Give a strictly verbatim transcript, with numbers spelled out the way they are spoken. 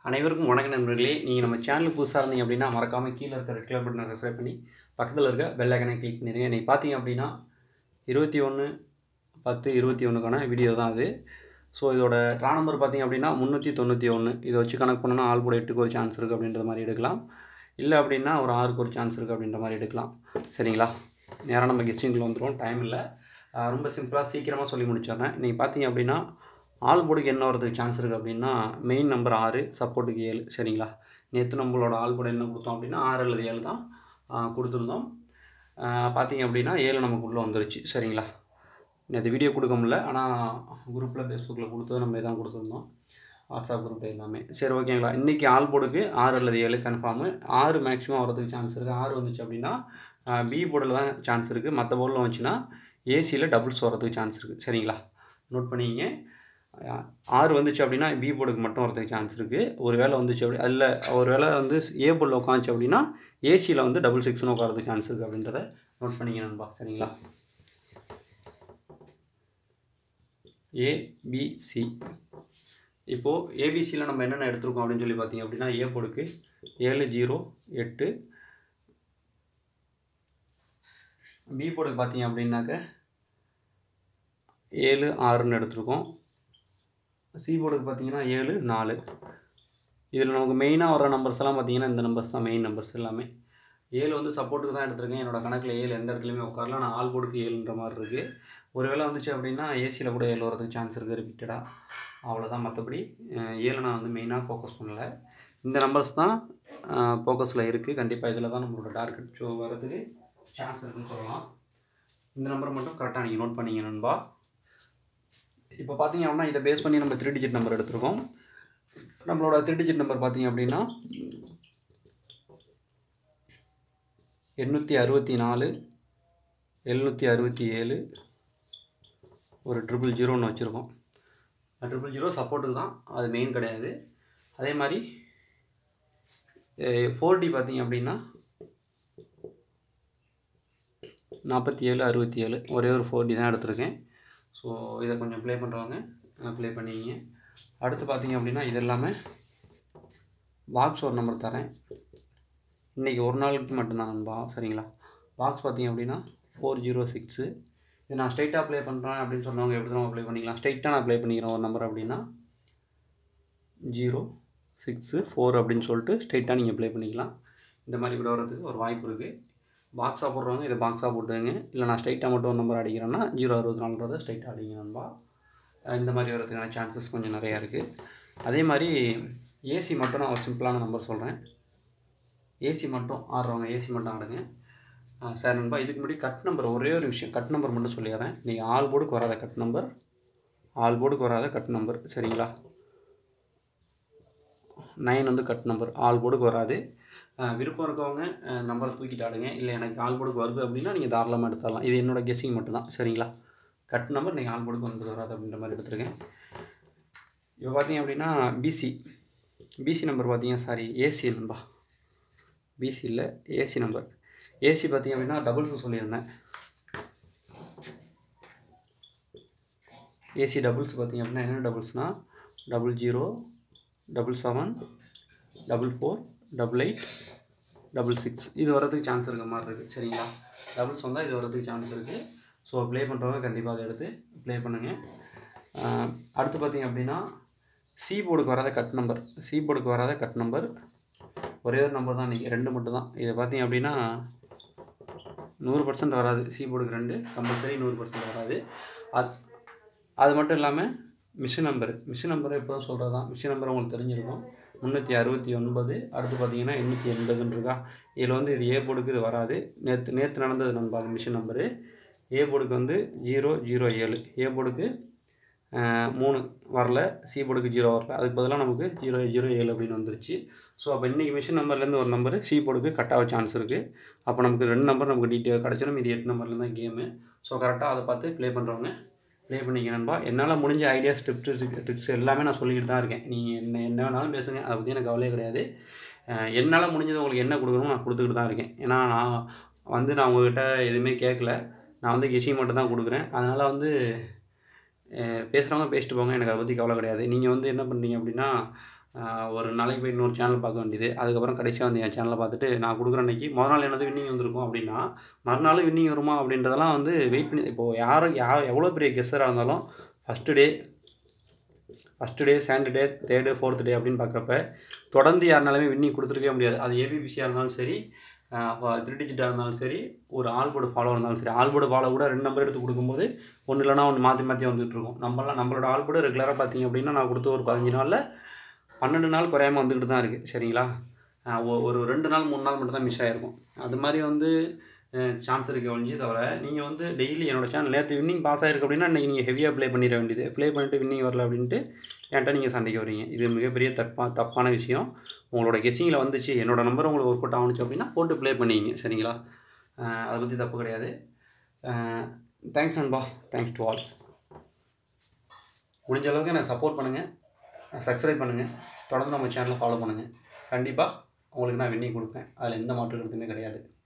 அனைவருக்கும் வணக்கம் நண்பர்களே. நீங்கள் நம்ம சேனல் புதுசாக இருந்தீங்க அப்படின்னா மறக்காமல் கீழே இருக்க ரெட் கலர் பட்டனை சப்ஸ்கிரைப் பண்ணி பக்கத்தில் இருக்க பெல் ஐக்கனை கிளிக் பண்ணிடுங்க. இன்றைக்கி பார்த்தீங்க அப்படின்னா இருபத்தி ஒன்று பத்து இருபத்தி ஒன்றுக்கான வீடியோ தான் அது. ஸோ இதோட ட்ரா நம்பர் பார்த்தீங்க அப்படின்னா முந்நூற்றி தொண்ணூற்றி ஒன்று. இதை வச்சு கணக்கு பண்ணோன்னா ஆள் கூட எட்டுக்கு ஒரு சான்ஸ் இருக்குது அப்படின்ற மாதிரி எடுக்கலாம். இல்லை அப்படின்னா ஒரு ஆறுக்கு ஒரு சான்ஸ் இருக்குது அப்படின்ற மாதிரி எடுக்கலாம். சரிங்களா? நேராக நம்ம கெஸ்டிங்கில் வந்துடும், டைம் இல்லை. ரொம்ப சிம்பிளாக சீக்கிரமாக சொல்லி முடிச்சிடுறேன். இன்றைக்கி பார்த்தீங்க அப்படின்னா ஆல் போர்டுக்கு என்ன வரதுக்கு சான்ஸ் இருக்குது அப்படின்னா மெயின் நம்பர் ஆறு, சப்போர்ட்டுக்கு ஏழு. சரிங்களா? நேற்று நம்மளோட ஆல் போர்டு என்ன கொடுத்தோம் அப்படின்னா ஆறு அல்லது ஏழு தான் கொடுத்துருந்தோம். பார்த்தீங்க அப்படின்னா ஏழு நமக்குள்ளே வந்துருச்சு. சரிங்களா? நேற்று வீடியோ கொடுக்க முடியல, ஆனால் குரூப்பில் ஃபேஸ்புக்கில் கொடுத்தது நம்ம இதான் கொடுத்துருந்தோம், வாட்ஸ்அப் குரூப்பில் எல்லாமே. சரி, ஓகேங்களா? இன்றைக்கி ஆல் போர்டுக்கு ஆறு அல்லது ஏழு கன்ஃபார்மு. ஆறு மேக்ஸிமம் வரதுக்கு சான்ஸ் இருக்குது. ஆறு வந்துச்சு அப்படின்னா பி போர்டில் தான் சான்ஸ் இருக்குது. மற்ற போர்டில் வந்துச்சுன்னா ஏசியில் டபுள்ஸ் வரதுக்கு சான்ஸ் இருக்குது. சரிங்களா? நோட் பண்ணிங்க. ஆறு வந்துச்சு அப்படின்னா பி போர்டுக்கு மட்டும் வரதுக்கு சான்ஸ் இருக்குது. ஒரு வேளை வந்துச்சு அப்படி அதில் ஒரு வேளை வந்து ஏ போர்டில் உட்காந்துச்சு அப்படின்னா ஏசியில் வந்து டபுள் சிக்ஸ்னு உட்காரதுக்கு சான்ஸ் இருக்குது அப்படின்றத நோட் பண்ணிங்க நண்பா. சரிங்களா? ஏபிசி. இப்போது ஏபிசியில் நம்ம என்னென்ன எடுத்துருக்கோம் அப்படின்னு சொல்லி பார்த்தீங்க அப்படின்னா ஏ போர்டுக்கு ஏழு ஜீரோ எட்டு, பி போர்டுக்கு பார்த்தீங்க அப்படின்னாக்க ஏழு ஆறுன்னு எடுத்துருக்கோம். சி போர்டுக்கு பார்த்தீங்கன்னா ஏழு நாலு. இதில் நமக்கு மெயினாக வர நம்பர்ஸ் எல்லாம் பார்த்தீங்கன்னா இந்த நம்பர்ஸ் தான் மெயின் நம்பர்ஸ் எல்லாமே. ஏழு வந்து சப்போர்ட்டுக்கு தான் எடுத்துருக்கேன். என்னோடய கணக்கில் ஏழு எந்த இடத்துலையுமே உட்காரல. நான் ஆல் போர்டுக்கு ஏழுன்ற மாதிரி இருக்குது. ஒரு வேளை வந்துச்சு அப்படின்னா ஏசியில் கூட ஏழு வரதுக்கு சான்ஸ் இருக்குது ரிப்பீட்டடாக. அவ்வளோதான். மற்றபடி ஏழு நான் வந்து மெயினாக ஃபோக்கஸ் பண்ணலை. இந்த நம்பர்ஸ் தான் ஃபோக்கஸில் இருக்குது. கண்டிப்பாக இதில் தான் நம்மளோட டார்கெட் ஷோ வரதுக்கு சான்ஸ் இருக்குதுன்னு சொல்லலாம். இந்த நம்பரை மட்டும் கரெக்டாக நீங்கள் நோட் பண்ணிங்க நண்பா. இப்போ பார்த்தீங்க அப்படின்னா இதை பேஸ் பண்ணி நம்ம த்ரீ டிஜிட் நம்பர் எடுத்துருக்கோம். நம்மளோட த்ரீ டிஜிட் நம்பர் பார்த்தீங்க அப்படின்னா எண்ணூற்றி அறுபத்தி நாலு, எழுநூற்றி அறுபத்தி ஏழு, ஒரு ட்ரிபிள் ஜீரோன்னு வச்சுருக்கோம். ட்ரிபிள் ஜீரோ சப்போர்ட்டுக்கு தான், அது மெயின் கிடையாது. அதே மாதிரி ஃபோர் டி பார்த்தீங்க அப்படின்னா நாற்பத்தி ஏழு அறுபத்தி ஏழு, ஒரே ஒரு ஃபோர் டி தான் எடுத்திருக்கேன். ஸோ இதை கொஞ்சம் ப்ளே பண்ணுறவங்க ப்ளே பண்ணிக்கிங்க. அடுத்து பார்த்தீங்க அப்படின்னா இது எல்லாமே பாக்ஸ் ஒரு நம்பர் தரேன். இன்றைக்கி ஒரு நாளுக்கு மட்டும்தான் நண்பா. சரிங்களா? பாக்ஸ் பார்த்தீங்க அப்படின்னா ஃபோர் ஜீரோ சிக்ஸு. இது நான் ஸ்ட்ரைட்டாக ப்ளே பண்ணுறேன் அப்படின்னு சொன்னவங்க எப்படி தான் ப்ளே பண்ணிக்கலாம். ஸ்ட்ரைட்டாக நான் ப்ளே பண்ணிக்கிறேன் ஒரு நம்பர் அப்படின்னா ஜீரோ சிக்ஸு ஃபோர் அப்படின்னு சொல்லிட்டு ஸ்ட்ரைட்டாக நீங்கள் ப்ளே பண்ணிக்கலாம். இந்த மாதிரி கூட வரதுக்கு ஒரு வாய்ப்பு இருக்குது. பாக்ஸாக போடுறவங்க இதை பாக்ஸாக போட்டுங்க. இல்லை நான் ஸ்ட்ரைட்டாக மட்டும் ஒரு நம்பர் அடிக்கிறேன்னா ஜீரோ அறுபத்தி நாலுன்றதை ஸ்ட்ரைட்டாக அடிங்க நண்பா. இந்த மாதிரி வரதுக்கான சான்சஸ் கொஞ்சம் நிறையா இருக்குது. அதே மாதிரி ஏசி மட்டும் நான் ஒரு சிம்பிளான நம்பர் சொல்கிறேன். ஏசி மட்டும் ஆடுறவங்க ஏசி மட்டும் ஆடுங்க. சார் நண்பா, இதுக்கு முன்னாடி கட் நம்பர் ஒரே ஒரு விஷயம், கட் நம்பர் மட்டும் சொல்லிடுறேன். நீங்கள் ஆல் போர்டுக்கு வராத கட் நம்பர், ஆல் போர்டுக்கு வராத கட் நம்பர். சரிங்களா? நைன் வந்து கட் நம்பர், ஆல் போர்டுக்கு வராது. விருப்பம் இருக்கவங்க நம்பரை தூக்கிட்டு ஆடுங்க. இல்லை எனக்கு ஆல் போர்டுக்கு வருது அப்படின்னா நீங்கள் தாராளமாக எடுத்துடலாம். இது என்னோடய கெஸ்ஸிங் மட்டும்தான். சரிங்களா? கட் நம்பர் நீங்கள் ஆல் போர்டுக்கு வந்து வராது அப்படின்ற மாதிரி எடுத்துருக்கேன். இப்போ பார்த்தீங்க அப்படின்னா பிசி பிசி நம்பர் பார்த்தீங்க சாரி ஏசி நம்பா பிசி இல்லை ஏசி நம்பர். ஏசி பார்த்தீங்க அப்படின்னா டபுள்ஸ் சொல்லியிருந்தேன். ஏசி டபுள்ஸ் பார்த்தீங்க அப்படின்னா என்ன டபுள்ஸ்னால் double zero, double seven, double four, double eight, double six. இது வரதுக்கு சான்ஸ் இருக்க மாதிரி இருக்குது. சரிங்களா? டபுள்ஸ் வந்தால் இது வரதுக்கு சான்ஸ் இருக்குது. ஸோ ப்ளே பண்ணுறவங்க கண்டிப்பாக அதை எடுத்து ப்ளே பண்ணுங்கள். அடுத்து பார்த்தீங்க அப்படின்னா சி போர்டுக்கு வராத கட் நம்பர். சி போர்டுக்கு வராத கட் நம்பர் ஒரே ஒரு நம்பர் தான், நீங்கள் ரெண்டு மட்டும் தான். இதை பார்த்தீங்க அப்படின்னா நூறு பர்சன்ட் வராது. சி போர்டுக்கு ரெண்டு கம்பல்சரி நூறு பர்சன்ட் வராது. அது அது மட்டும் இல்லாமல் மிஷின் நம்பர். மிஷின் நம்பரை எப்போதும் சொல்கிறது தான். மிஷின் நம்பர் உங்களுக்கு தெரிஞ்சிருக்கும். முந்நூற்றி அறுபத்தி ஒன்பது. அடுத்து பார்த்தீங்கன்னா எண்ணூற்றி எண்பதுன்னு இருக்கா. இதில் வந்து இது ஏ போர்டுக்கு இது வராது. நேற்று நேற்று நடந்தது நண்பா அது மிஷின் நம்பரு. ஏ போர்டுக்கு வந்து ஜீரோ ஜீரோ ஏழு. ஏ போர்டுக்கு மூணு வரல, சி போர்டுக்கு ஜீரோ வரல. அதுக்கு பதிலாக நமக்கு ஜீரோ ஜீரோ ஏழு அப்படின்னு வந்துருச்சு. ஸோ அப்போ இன்றைக்கி மிஷின் நம்பர்லேருந்து ஒரு நம்பர் சி போர்டுக்கு கட்டாக சான்ஸ் இருக்குது. அப்போ நமக்கு ரெண்டு நம்பர் நமக்கு டீட்டெயில் கிடச்சிடும். இது எட்டு நம்பர்லேருந்து தான் கேமு. ஸோ கரெக்டாக அதை பார்த்து ப்ளே பண்ணுறவங்க ப்ளே பண்ணிக்க நண்பா. என்னால் முடிஞ்ச ஐடியாஸ் டிப்ஸ் ட்ரிக்ஸ் எல்லாமே நான் சொல்லிக்கிட்டு தான் இருக்கேன். நீங்கள் என்ன என்ன வேணாலும் பேசுங்க, அதை பற்றி எனக்கு கவலையே கிடையாது. என்னால் முடிஞ்சது உங்களுக்கு என்ன கொடுக்கணும் நான் கொடுத்துக்கிட்டு தான் இருக்கேன். ஏன்னா நான் வந்து நான் உங்கள்கிட்ட எதுவுமே கேட்கல. நான் வந்து கெஸ்ஸிங் மட்டும் தான் கொடுக்குறேன். அதனால் வந்து பேசுகிறவங்க பேசிட்டு போங்க, எனக்கு அதை பற்றி கவலை கிடையாது. நீங்கள் வந்து என்ன பண்ணுறீங்க அப்படின்னா ஒரு நாளைக்கு போய் இன்னொரு சேனல் பார்க்க வேண்டியது. அதுக்கப்புறம் கடைசியாக வந்து என் சேனலை பார்த்துட்டு நான் கொடுக்குற அன்னைக்கு மொதல் நாள் என்னது வின்னிங் வந்திருக்கும் அப்படின்னா, மறுநாள் வின்னிங் வருமா அப்படின்றதெல்லாம் வந்து வெயிட் பண்ணி இப்போது யாரும் யார் எவ்வளோ பெரிய கெஸ்ஸராக இருந்தாலும் first day first day second day third fourth day அப்படின்னு பார்க்குறப்ப தொடர்ந்து யாருனாலுமே வின்னிங் கொடுத்துருக்கவே முடியாது. அது ஏபிபிசியாக இருந்தாலும் சரி, த்ரீ டிஜிட்டாக இருந்தாலும் சரி, ஒரு ஆல் போர்டு ஃபாலோ இருந்தாலும் சரி. ஆல் போர்டு ஃபாலோ கூட ரெண்டு நம்பர் எடுத்து கொடுக்கும்போது ஒன்று இல்லைனா ஒன்று மாற்றி மாற்றி வந்துகிட்டு இருக்கும். நம்மளாம் நம்மளோட ஆல் போர்டு ரெகுலராக பார்த்தீங்க அப்படின்னா நான் கொடுத்த ஒரு பதினஞ்சு நாளில் பன்னெண்டு நாள் குறையாமல் வந்துக்கிட்டு தான் இருக்குது. சரிங்களா? ஒரு ரெண்டு நாள் மூணு நாள் மட்டும் தான் மிஸ் ஆகிருக்கும். அது மாதிரி வந்து சான்ஸ் இருக்க ஒழிஞ்சு தவிர நீங்கள் வந்து டெய்லி என்னோடய சேனல் நேற்று வின்னிங் பாஸ் ஆகிருக்கு அப்படின்னா இன்றைக்கி நீங்கள் ஹெவியாக ப்ளே பண்ணிட வேண்டியது. ப்ளே பண்ணிட்டு வின்னிங் வரல அப்படின்ட்டு என்கிட்ட நீங்கள் சண்டைக்கு வரீங்க. இது மிகப்பெரிய தப்பா தப்பான விஷயம். உங்களோட கெஸ்ஸிங்கில் வந்துச்சு, என்னோடய நம்பர் உங்களுக்கு ஒர்க் அவுட் ஆகுச்சு அப்படின்னா போட்டு ப்ளே பண்ணிங்க. சரிங்களா? அதை பற்றி தப்பு கிடையாது. தேங்க்ஸ் நண்பா. Thanks to all. முடிஞ்ச அளவுக்கு எனக்கு சப்போர்ட் பண்ணுங்கள், சப்ஸ்கிரைப் பண்ணுங்கள், தொடர்ந்து நம்ம சேனலை ஃபாலோ பண்ணுங்கள். கண்டிப்பாக உங்களுக்கு நான் வின்னிங் கொடுப்பேன். அதில் எந்த மாற்று கருத்துமே கிடையாது.